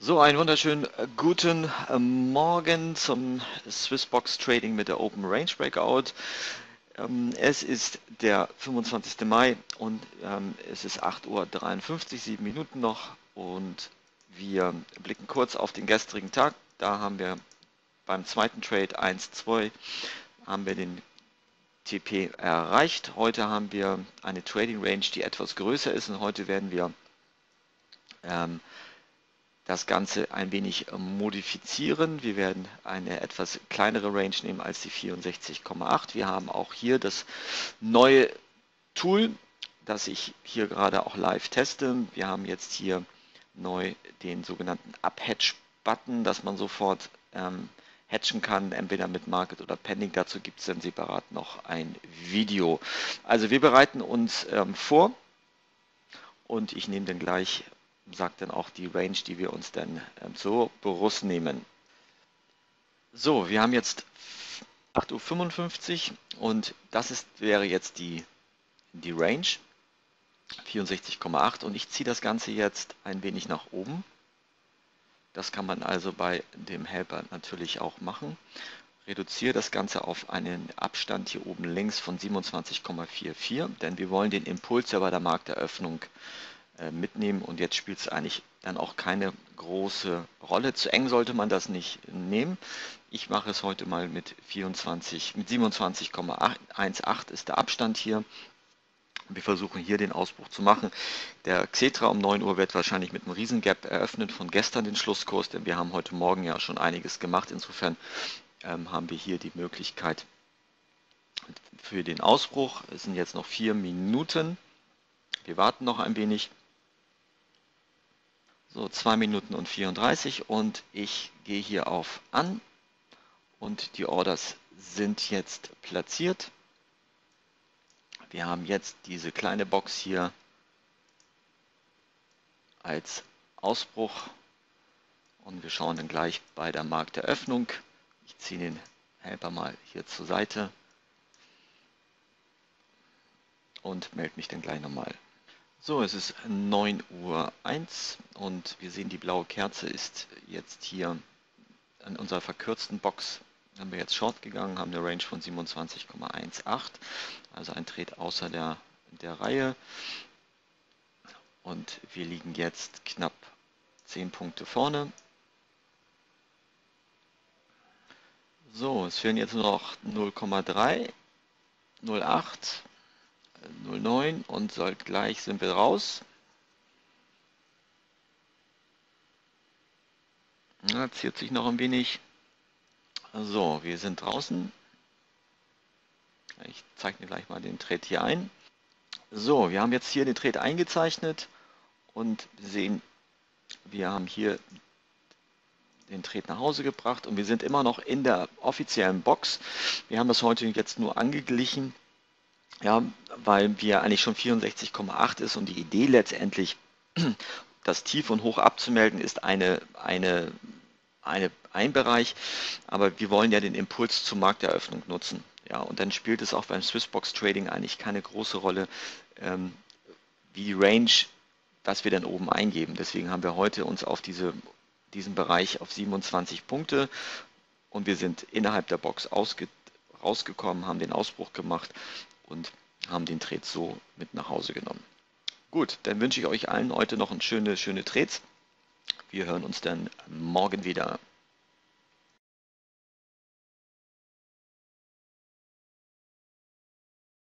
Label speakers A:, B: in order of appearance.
A: So, einen wunderschönen guten Morgen zum Swissbox Trading mit der Open Range Breakout. Es ist der 25. Mai und es ist 8:53 Uhr, 7 Minuten noch, und wir blicken kurz auf den gestrigen Tag. Da haben wir beim zweiten Trade 1,2 haben wir den TP erreicht. Heute haben wir eine Trading Range, die etwas größer ist, und heute werden wir ähm, das Ganze ein wenig modifizieren. Wir werden eine etwas kleinere Range nehmen als die 64,8. Wir haben auch hier das neue Tool, das ich hier gerade auch live teste. Wir haben jetzt hier neu den sogenannten Up-Hedge-Button, dass man sofort hedgen kann, entweder mit Market oder Pending. Dazu gibt es dann separat noch ein Video. Also wir bereiten uns vor, und ich nehme dann gleich, sagt dann auch die Range, die wir uns dann zur Brust nehmen. So, wir haben jetzt 8:55 Uhr und wäre jetzt die Range 64,8, und ich ziehe das Ganze jetzt ein wenig nach oben. Das kann man also bei dem Helper natürlich auch machen. Reduziere das Ganze auf einen Abstand hier oben links von 27,44, denn wir wollen den Impuls ja bei der Markteröffnung mitnehmen, und jetzt spielt es eigentlich dann auch keine große Rolle. Zu eng sollte man das nicht nehmen. Ich mache es heute mal mit 27,18 ist der Abstand hier. Wir versuchen hier den Ausbruch zu machen. Der Xetra um 9 Uhr wird wahrscheinlich mit einem Riesengap eröffnen von gestern, den Schlusskurs, denn wir haben heute Morgen ja schon einiges gemacht. Insofern haben wir hier die Möglichkeit für den Ausbruch. Es sind jetzt noch 4 Minuten. Wir warten noch ein wenig. So, 2 Minuten und 34, und ich gehe hier auf An, und die Orders sind jetzt platziert. Wir haben jetzt diese kleine Box hier als Ausbruch, und wir schauen dann gleich bei der Markteröffnung. Ich ziehe den Helper mal hier zur Seite und melde mich dann gleich nochmal. So, es ist 9:01 Uhr und wir sehen, die blaue Kerze ist jetzt hier an unserer verkürzten Box. Haben wir jetzt Short gegangen, haben eine Range von 27,18, also ein Trade außer der Reihe. Und wir liegen jetzt knapp 10 Punkte vorne. So, es fehlen jetzt nur noch 0,3, 0,8, 0,9, und gleich sind wir raus. Ja, ziert sich noch ein wenig. So, wir sind draußen. Ich zeichne gleich mal den Trade hier ein. So, wir haben jetzt hier den Trade eingezeichnet und sehen, wir haben hier den Trade nach Hause gebracht, und wir sind immer noch in der offiziellen Box. Wir haben das heute jetzt nur angeglichen, ja, weil wir eigentlich schon 64,8 ist, und die Idee letztendlich, das Tief und Hoch abzumelden, ist ein Bereich, aber wir wollen ja den Impuls zur Markteröffnung nutzen. Ja, und dann spielt es auch beim Swissbox Trading eigentlich keine große Rolle, wie die Range, was wir dann oben eingeben. Deswegen haben wir heute uns auf diesen Bereich auf 27 Punkte, und wir sind innerhalb der Box rausgekommen, haben den Ausbruch gemacht und haben den Trade so mit nach Hause genommen. Gut, dann wünsche ich euch allen heute noch schöne Trades. Wir hören uns dann morgen wieder.